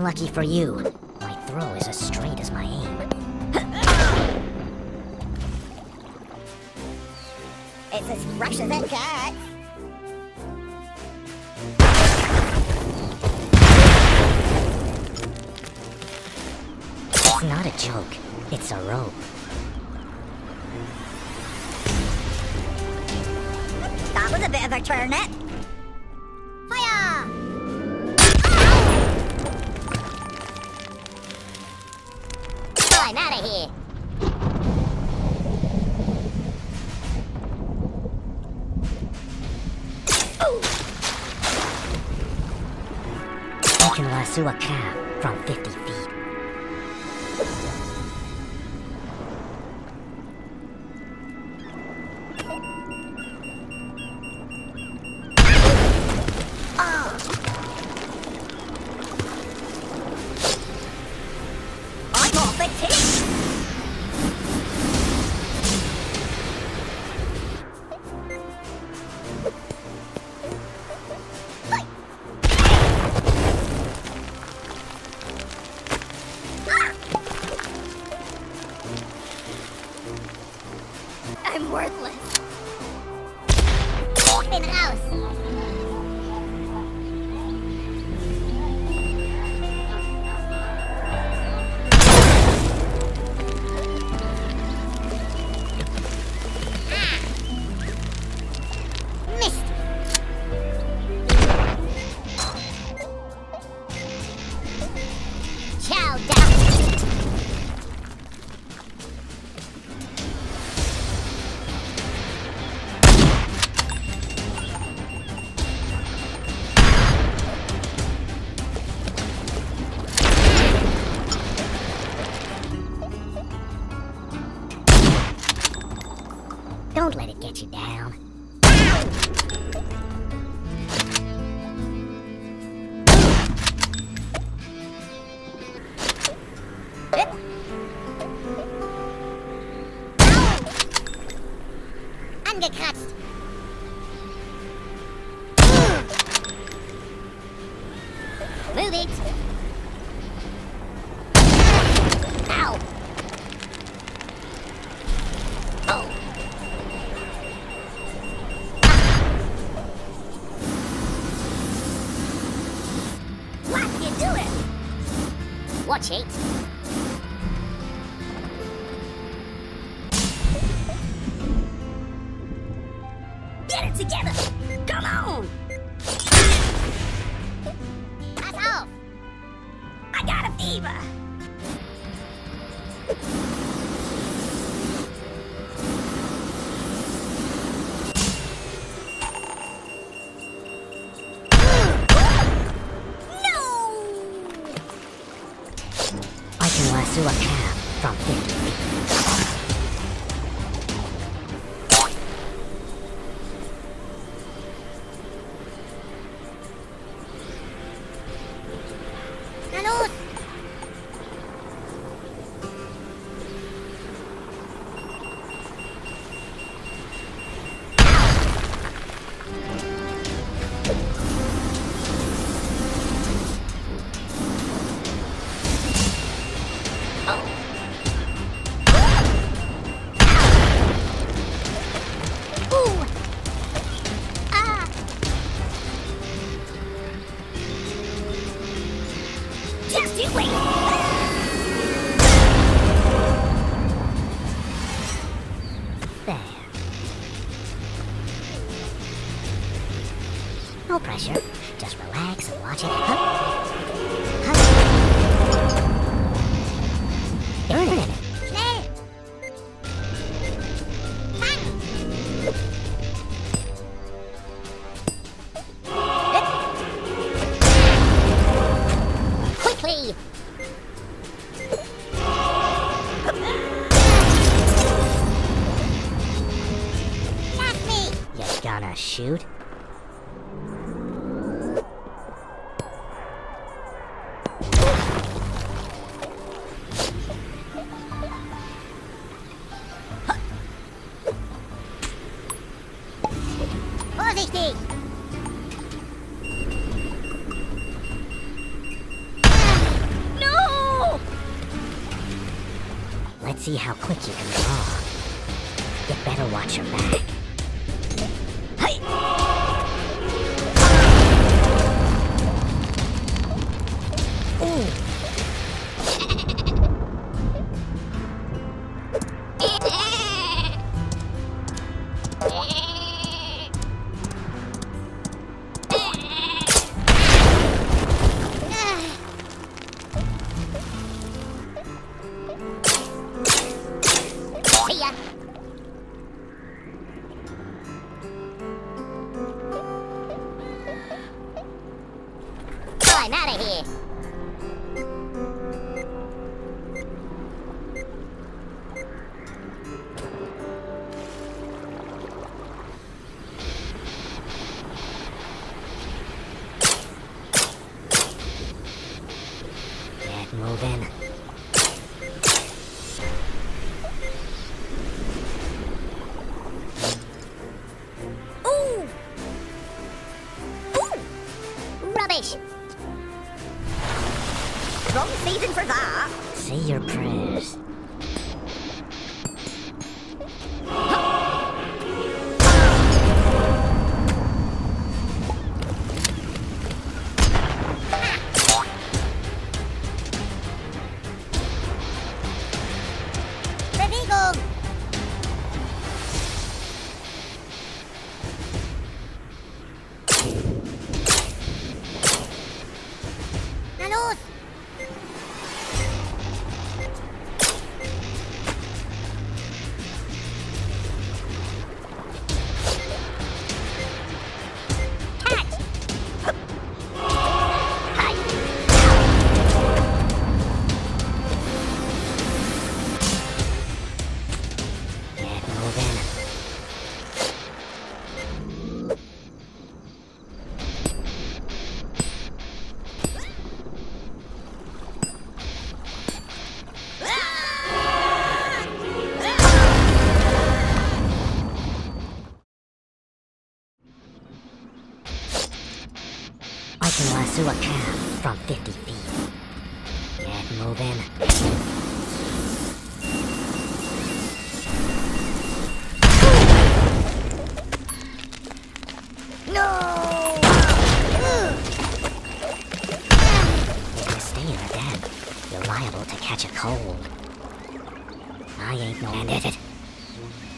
Unlucky for you. My throw is as straight as my aim. It's as fresh as it gets. It's not a joke. It's a rope. That was a bit of a turnip. Fire! I'm out of here. I can lasso a calf from 50 feet. I'm off the tip. I'm worthless. In the house. Missed. Chow down. Don't let it get you down. Angekratzt. Move it. Ow. Oh. What you doing? Watch it. Get it together. Come on. That's off. I got a fever. I can lasso a calf from 50 feet. Hello. Just you wait. There. No pressure. Just relax and watch it. Burn it. Schnell. Fang. Quickly! That's me. You gonna shoot? Vorsichtig. Let's see how quick you can draw. You better watch your back. Hey! Ooh. See ya. I'm out of here. Get moving. Ooh! Ooh! Rubbish! Wrong season for that. Say your prayers. Revigo! La luz! Catch! Hi! Get moving. I can lasso a calf from 50 feet. Get moving. No! If you stay in the den, you're liable to catch a cold. I ain't no bandit.